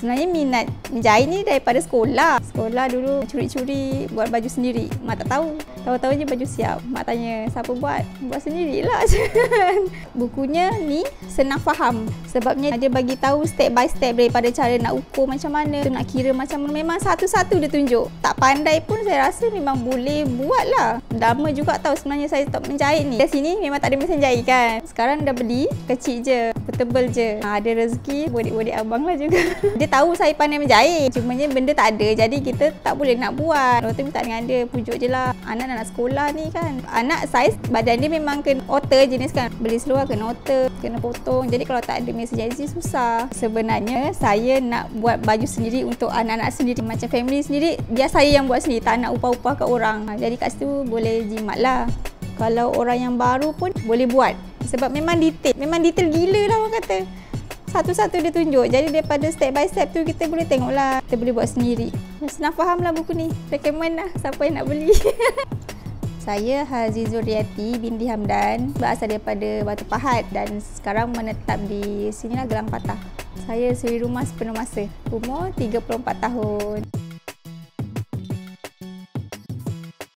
Sebenarnya minat menjahit ni daripada sekolah. Sekolah dulu curi-curi buat baju sendiri. Mak tak tahu. Tahu-tahu je baju siap. Mak tanya, siapa buat? Buat sendirilah. Bukunya ni senang faham. Sebabnya dia bagi tahu step by step daripada cara nak ukur macam mana, nak kira macam mana. Memang satu-satu dia tunjuk. Tak pandai pun saya rasa memang boleh buat lah. Lama juga tahu sebenarnya saya stop menjahit ni. Di sini memang tak ada mesin jahit kan. Sekarang dah beli, kecil je, portable je. Ada rezeki, bodik-bodik abang lah juga. Dia tahu saya pandai menjahit. Cumanya benda tak ada. Jadi kita tak boleh nak buat. Waktu minta dengan dia, pujuk je lah. Anak nak sekolah ni kan. Anak saiz badan dia memang kena otter jenis kan. Beli seluar kena otter, kena potong. Jadi kalau tak ada mesin jahit susah. Sebenarnya saya nak buat baju sendiri untuk anak-anak sendiri. Macam family sendiri, biar saya yang buat sendiri. Tak nak upah-upah kat orang. Jadi kat situ boleh jimat lah. Kalau orang yang baru pun boleh buat. Sebab memang detail. Memang detail gila lah orang kata. Satu-satu dia tunjuk. Jadi daripada step by step tu kita boleh tengok lah. Kita boleh buat sendiri. Senang faham lah buku ni. Recommend lah siapa yang nak beli. Saya Haziq Zuriati binti Hamdan. Berasal daripada Batu Pahat dan sekarang menetap di sinilah Gelang Patah. Saya suri rumah sepenuh masa. Umur 34 tahun.